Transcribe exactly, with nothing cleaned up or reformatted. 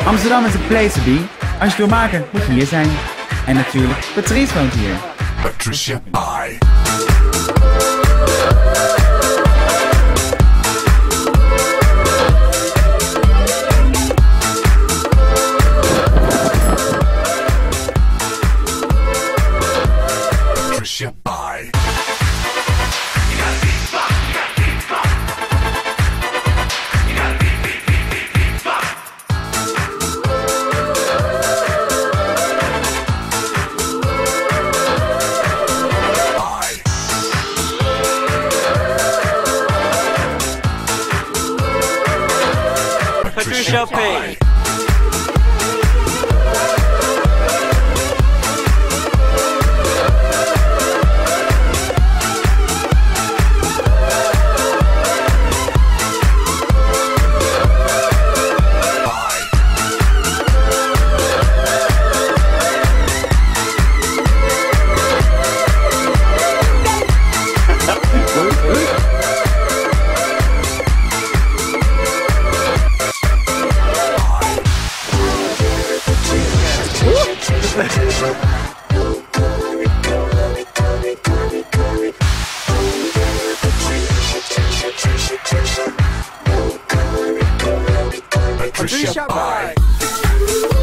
Amsterdam is a place to be. Als je het wil maken, moet je hier zijn. En natuurlijk, Patrice woont hier. Patricia Paay. Patricia Paay. Patricia Paay. Patricia Paay.